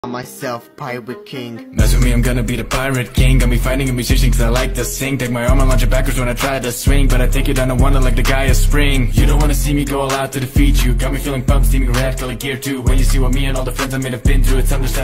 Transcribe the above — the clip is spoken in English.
myself, Pirate King. Mess with me, I'm gonna be the Pirate King. Got me fighting a musician cause I like to sing. Take my arm and launch it backwards when I try to swing, but I take it down to one like the guy of spring. You don't wanna see me go all out to defeat you. Got me feeling pumped, steaming red, color gear too. When you see what me and all the friends I made have been through, it's understandable.